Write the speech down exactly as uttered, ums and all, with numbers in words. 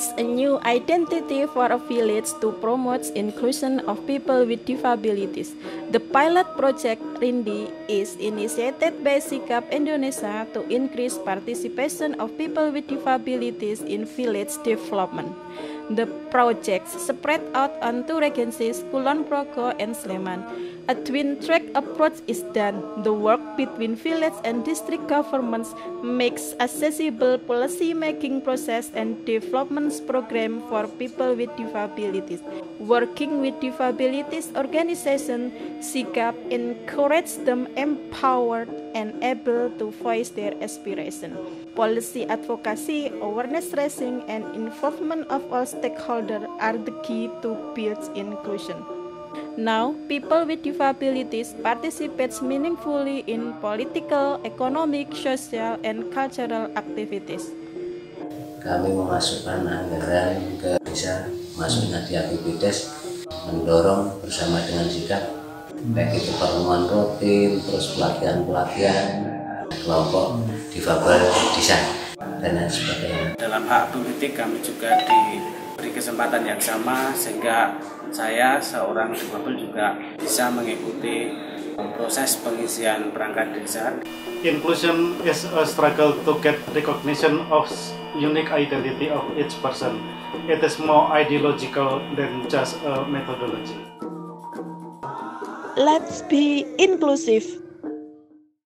creates a new identity for a village to promote inclusion of people with disabilities. The pilot project Rindi is initiated by Sikap Indonesia to increase participation of people with disabilities in village development. The project spread out on two regencies, Kulon Progo and Sleman. A twin-track approach is done. The work between village and district governments makes accessible policy-making process and development program for people with disabilities. Working with disabilities organization, Sikap encourage them empowered and able to voice their aspiration. Policy advocacy, awareness raising, and involvement of all stakeholders are the key to build inclusion. Now, people with disabilities participate meaningfully in political, economic, social, and cultural activities. Kami memasukkan anggaran ke desa, masuknya di A P B D E S, mendorong bersama dengan Sikap, baik itu pertemuan rutin, terus pelatihan-pelatihan kelompok difabel desa dan lain sebagainya. Dalam hak politik kami juga diberi kesempatan yang sama sehingga saya seorang difabel juga bisa mengikuti proses pengisian perangkat desa. Inclusion is a struggle to get recognition of unique identity of each person. It is more ideological than just a methodology. Let's be inclusive.